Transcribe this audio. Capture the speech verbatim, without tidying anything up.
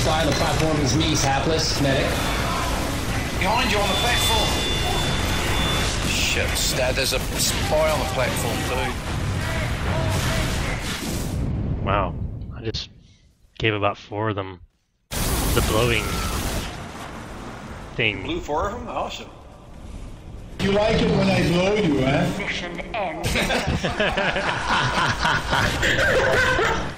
side of the platform is me, hapless, medic. Behind you on the platform. Shit, Stad, there's a spy on the platform too. Wow, I just gave about four of them the blowing thing. Blew four of them? Awesome. You like it when I blow you, eh? Mission ends.